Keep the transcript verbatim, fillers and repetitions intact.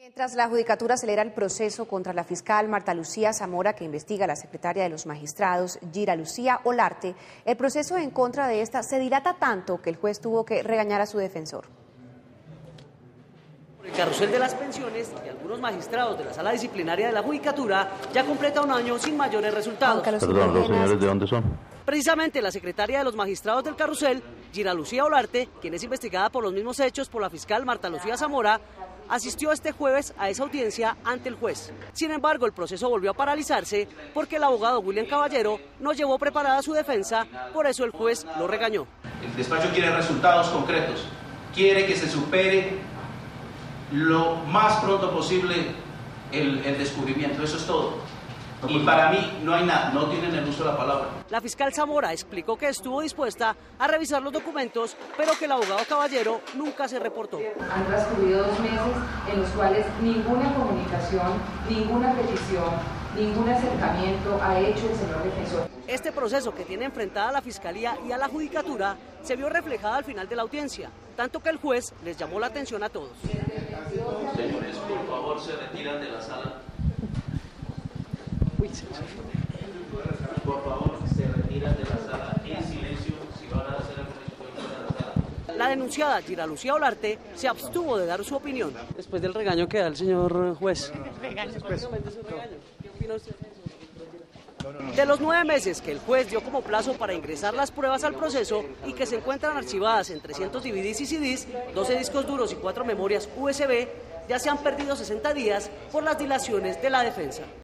Mientras la Judicatura acelera el proceso contra la fiscal Marta Lucía Zamora, que investiga a la secretaria de los magistrados, Gira Lucía Olarte, el proceso en contra de esta se dilata tanto que el juez tuvo que regañar a su defensor. El carrusel de las pensiones y algunos magistrados de la sala disciplinaria de la Judicatura ya completa un año sin mayores resultados. Perdón, los señores, ¿de dónde son? Precisamente la secretaria de los magistrados del carrusel, Gira Lucía Olarte, quien es investigada por los mismos hechos por la fiscal Marta Lucía Zamora, asistió este jueves a esa audiencia ante el juez. Sin embargo, el proceso volvió a paralizarse porque el abogado William Caballero no llevó preparada su defensa, por eso el juez lo regañó. El despacho quiere resultados concretos, quiere que se supere lo más pronto posible el, el descubrimiento, eso es todo. Y para mí no hay nada, no tienen el uso de la palabra. La fiscal Zamora explicó que estuvo dispuesta a revisar los documentos, pero que el abogado Caballero nunca se reportó. Han transcurrido dos meses en los cuales ninguna comunicación, ninguna petición, ningún acercamiento ha hecho el señor defensor. Este proceso que tiene enfrentada a la Fiscalía y a la Judicatura se vio reflejada al final de la audiencia, tanto que el juez les llamó la atención a todos. Señores, por favor, se retiran de la sala. Por favor, se retiran de la sala en silencio si van a hacer alguna exposición de la sala. La denunciada Gira Lucía Olarte se abstuvo de dar su opinión. Después del regaño que da el señor juez. ¿Qué opina usted? De los nueve meses que el juez dio como plazo para ingresar las pruebas al proceso y que se encuentran archivadas en trescientos D V Ds y C Ds, doce discos duros y cuatro memorias U S B, ya se han perdido sesenta días por las dilaciones de la defensa.